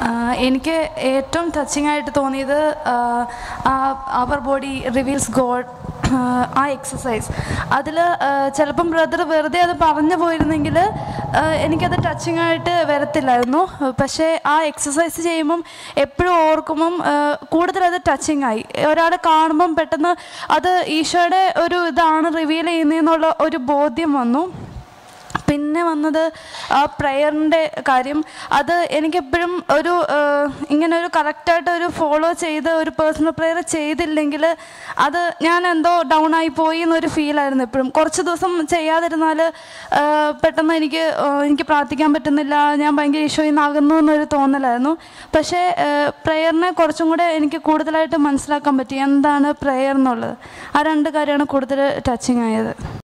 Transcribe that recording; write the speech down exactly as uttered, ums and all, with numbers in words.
എനിക്ക് ഏറ്റവും ടച്ചിങ് ആയിട്ട് തോന്നിയത് അവർ ബോഡി റിവീൽസ് ഗോഡ് ആ എക്സസൈസ്. അതിൽ ചിലപ്പം ബ്രദർ വെറുതെ അത് പറഞ്ഞു പോയിരുന്നെങ്കിൽ എനിക്കത് ടച്ചിങ് ആയിട്ട് വരത്തില്ലായിരുന്നു. പക്ഷേ ആ എക്സസൈസ് ചെയ്യുമ്പം എപ്പോഴും ഓർക്കുമ്പം കൂടുതലത് ടച്ചിങ് ആയി. ഒരാളെ കാണുമ്പം പെട്ടെന്ന് അത് ഈശോയുടെ ഒരു ഇതാണ് റിവീൽ ചെയ്യുന്നതെന്നുള്ള ഒരു ബോധ്യം വന്നു. പിന്നെ വന്നത് ആ പ്രയറിൻ്റെ കാര്യം. അത് എനിക്കെപ്പോഴും ഒരു ഇങ്ങനെ ഒരു കറക്റ്റായിട്ട് ഒരു ഫോളോ ചെയ്ത് ഒരു പേഴ്സണൽ പ്രെയർ ചെയ്തില്ലെങ്കിൽ അത് ഞാൻ എന്തോ ഡൗൺ ആയി പോയി എന്നൊരു ഫീലായിരുന്നു എപ്പോഴും. കുറച്ച് ദിവസം ചെയ്യാതിരുന്നാൽ പെട്ടെന്ന് എനിക്ക് എനിക്ക് പ്രാർത്ഥിക്കാൻ പറ്റുന്നില്ല, ഞാൻ ഭയങ്കര ഈശോയിൽ നിന്നാകുന്നു എന്നൊരു തോന്നലായിരുന്നു. പക്ഷേ പ്രെയറിനെ കുറച്ചും കൂടെ എനിക്ക് കൂടുതലായിട്ട് മനസ്സിലാക്കാൻ പറ്റി, എന്താണ് പ്രെയർ എന്നുള്ളത്. ആ രണ്ട് കാര്യമാണ് കൂടുതൽ ടച്ചിങ് ആയത്.